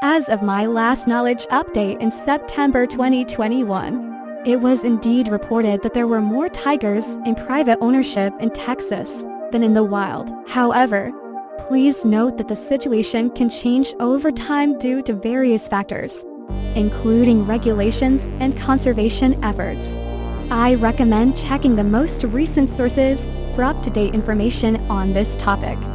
As of my last knowledge update in September 2021, it was indeed reported that there were more tigers in private ownership in Texas than in the wild. However, please note that the situation can change over time due to various factors, including regulations and conservation efforts. I recommend checking the most recent sources for up-to-date information on this topic.